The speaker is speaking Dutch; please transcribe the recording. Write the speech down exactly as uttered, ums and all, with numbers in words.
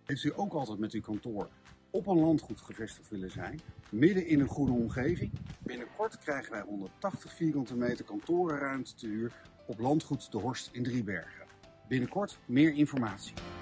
Heeft u ook altijd met uw kantoor op een landgoed gevestigd willen zijn, midden in een groene omgeving? Binnenkort krijgen wij honderdtachtig vierkante meter kantorenruimte te huur op landgoed De Horst in Driebergen. Binnenkort meer informatie.